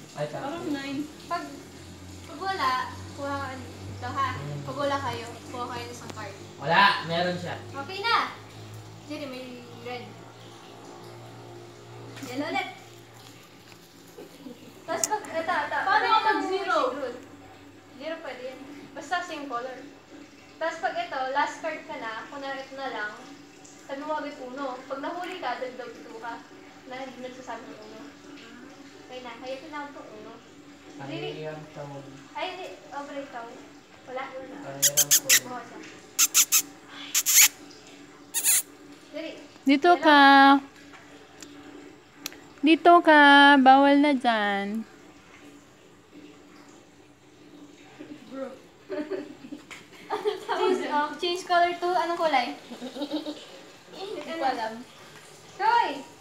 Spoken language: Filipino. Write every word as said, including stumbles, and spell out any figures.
Ay, tapos. Parang nine. Pag, pag wala, kuha ka ito ha. Pag wala kayo, kuha kayo ng isang card. Wala, meron siya. Okay na! Jerry, may red. Yan ulit. Tapos pag, ito, ito. Paano ito, kapag ito, zero? rule. Zero pwede yan. Basta same color. Tapos pag ito, last card ka na, kung na ito na lang, sabi mo agad uno. Pag nahuli ka, dagdag two ka. Na hindi nagsasabi ng uno. Okay na, kaya kailangan itong uno. Really? Pangirang tawag. Ay, hindi. Over ikaw. Wala. Pangirang tawag. Buha siya. Jerry. Dito ka. Dito ka. Bawal na dyan. Bro. change, oh, change color to anong kulay? Hindi ko alam. Troy!